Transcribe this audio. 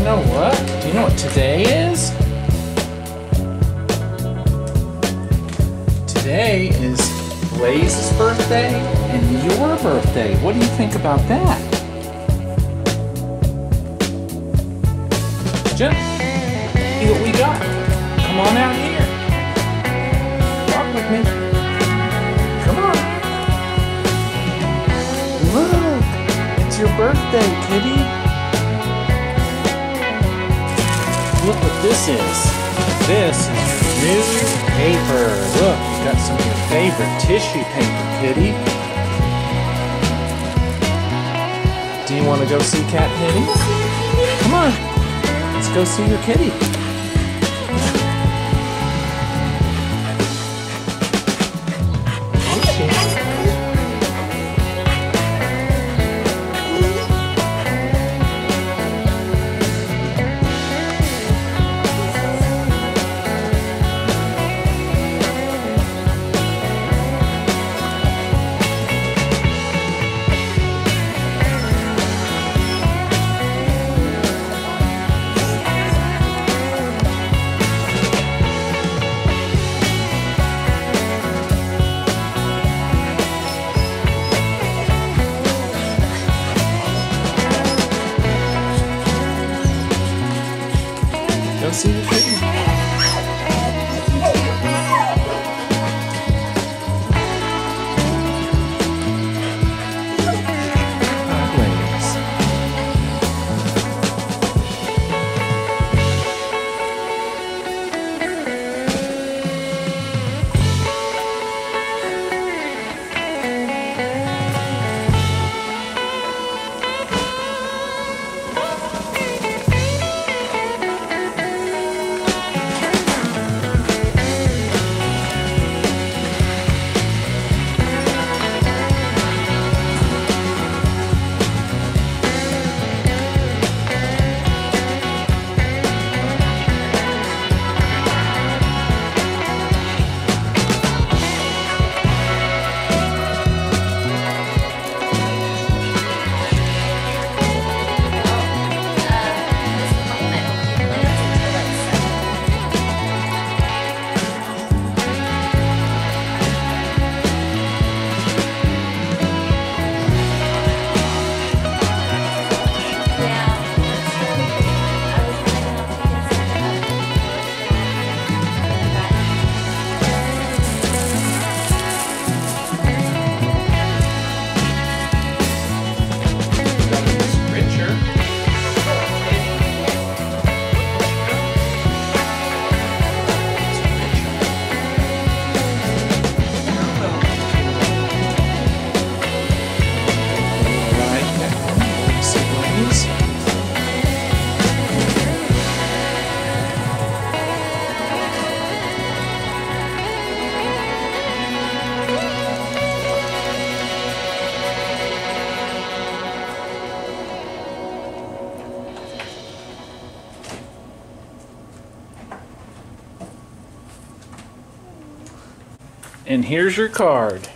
know what? Do you know what today is? Today is Blaze's birthday and your birthday. What do you think about that? Jim, see what we got. Come on out here. Walk with me. Come on. Look, it's your birthday, kitty. Look what this is. This is your new paper. Look, you got some of your favorite tissue paper, kitty. Do you want to go see Cat Kitty? Come on, let's go see your kitty. Go see the kitty. And here's your card.